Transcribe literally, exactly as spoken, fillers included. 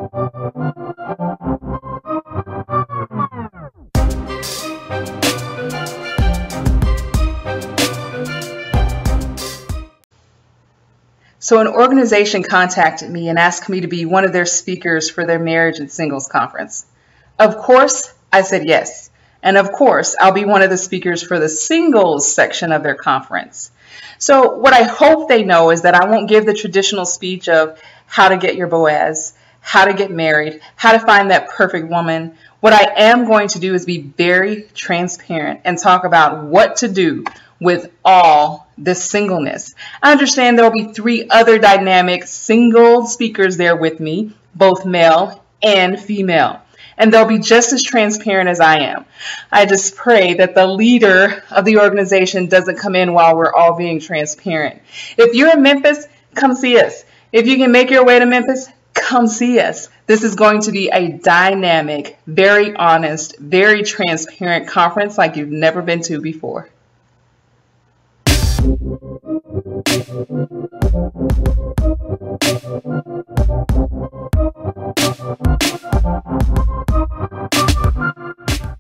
So an organization contacted me and asked me to be one of their speakers for their marriage and singles conference. Of course, I said yes. And of course, I'll be one of the speakers for the singles section of their conference. So what I hope they know is that I won't give the traditional speech of how to get your Boaz, how to get married, how to find that perfect woman. What I am going to do is be very transparent and talk about what to do with all this singleness. I understand there will be three other dynamic single speakers there with me, both male and female, and they'll be just as transparent as I am. I just pray that the leader of the organization doesn't come in while we're all being transparent. If you're in Memphis, come see us. If you can make your way to Memphis, come see us. This is going to be a dynamic, very honest, very transparent conference like you've never been to before. Thank you.